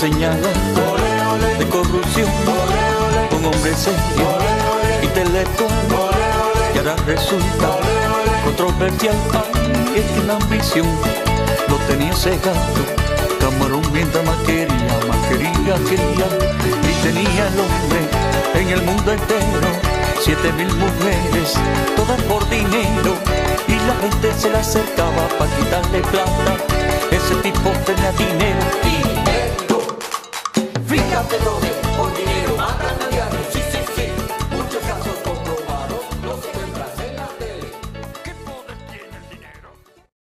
señalado de corrupción, un hombre serio, intelectual, y ahora resulta controversial. Ay, es que la ambición lo tenía cegado. Camarón mientras más quería, y tenía el hombre en el mundo entero 7.000 mujeres, todas por dinero, y la gente se le acercaba para quitarle plata. Ese tipo tenía dinero, fíjate lo